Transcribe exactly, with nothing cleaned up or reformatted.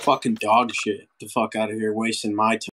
Fucking dog shit. Get the fuck out of here, wasting my time.